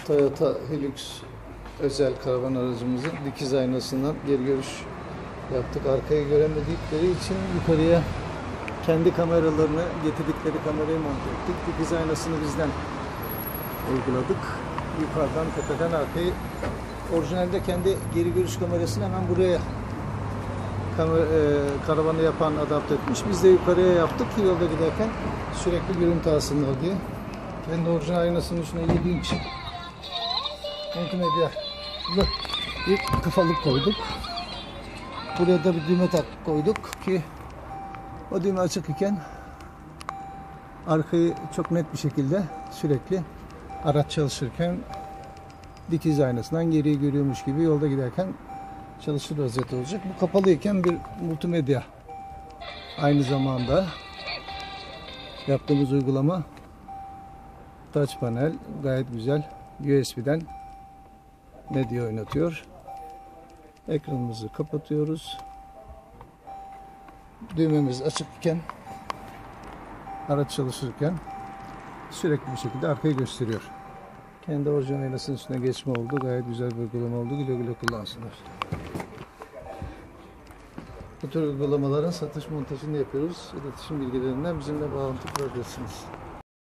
Toyota Hilux özel karavan aracımızın dikiz aynasından geri görüş yaptık. Arkayı göremedikleri için yukarıya kendi kameralarını getirdikleri kamerayı monte ettik. Dikiz aynasını bizden uyguladık. Yukarıdan tepeden arkayı, orijinalde kendi geri görüş kamerasını hemen buraya karavanı yapan adapte etmiş. Biz de yukarıya yaptık ki yolda giderken sürekli görüntü alsınlar diye. Kendi orijinal aynasının üstüne 7 inç multimedya bir kafalık koyduk. Buraya da bir düğme koyduk ki o düğme açık iken arkayı çok net bir şekilde sürekli araç çalışırken dikiz aynasından geriye görüyormuş gibi yolda giderken çalışır vaziyette olacak. Bu kapalıyken bir multimedya, aynı zamanda yaptığımız uygulama touch panel, gayet güzel USB'den medya oynatıyor. Ekranımızı kapatıyoruz. Düğmemiz açıkken araç çalışırken sürekli bir şekilde arkayı gösteriyor. Kendi orijinal aynasının üstüne geçme oldu. Gayet güzel bir uygulama oldu. Güle güle kullansınlar. Bu tür uygulamaların satış montajını yapıyoruz. İletişim bilgilerinden bizimle bağlantı kurabilirsiniz.